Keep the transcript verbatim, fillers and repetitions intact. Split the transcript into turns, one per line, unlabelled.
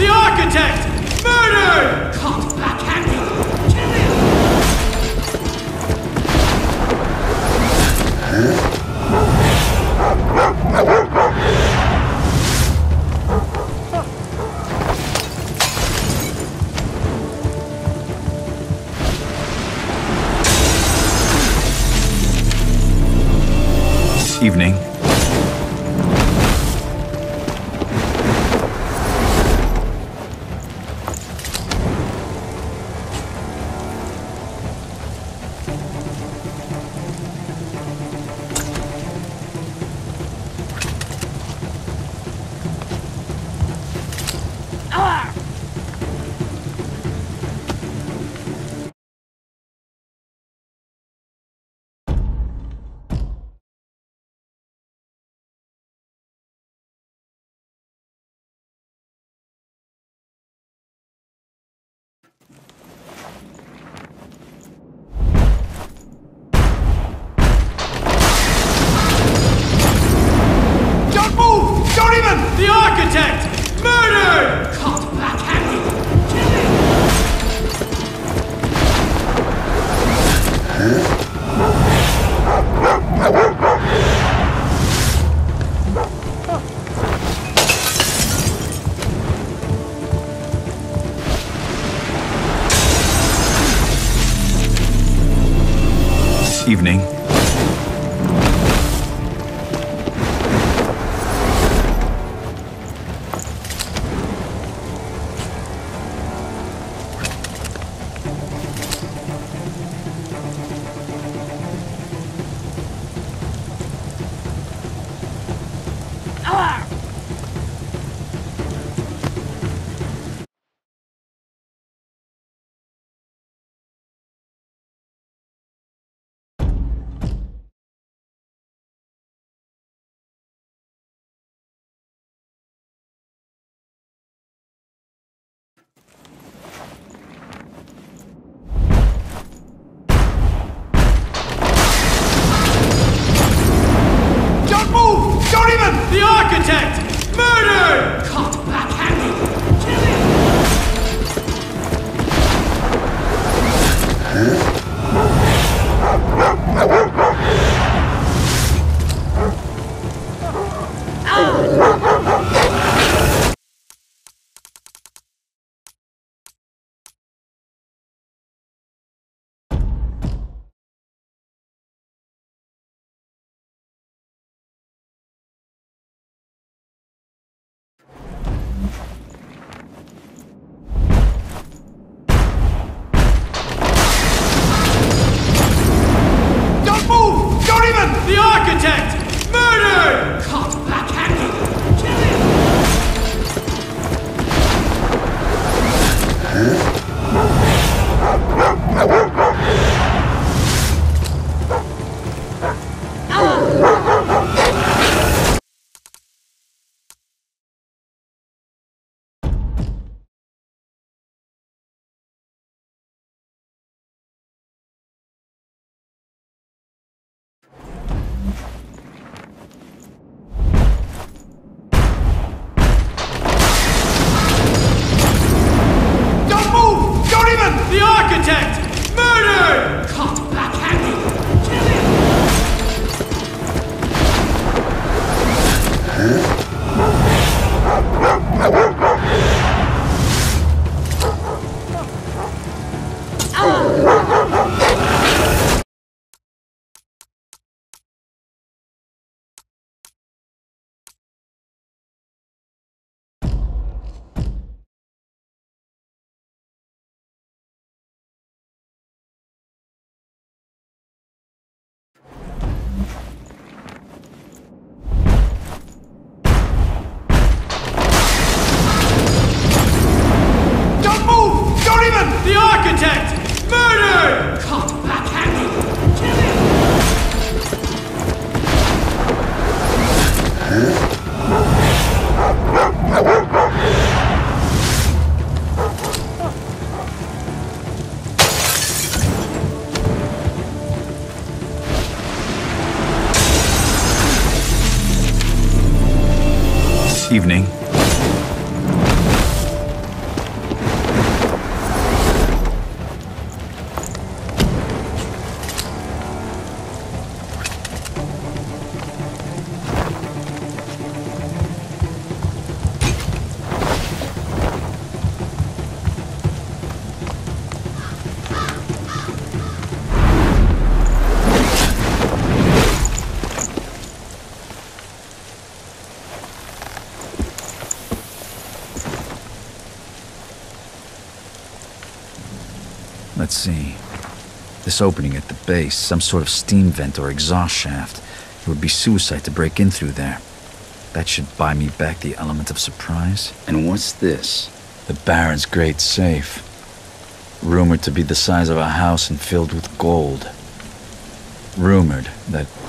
The architect! Murdered!
Caught black-handed! Kill him!
Evening.
The architect! Murdered!
Caught black-handed! Kill him!
Evening. Let's see. This opening at the base, some sort of steam vent or exhaust shaft. It would be suicide to break in through there. That should buy me back the element of surprise. And what's this? The Baron's great safe. Rumored to be the size of a house and filled with gold. Rumored that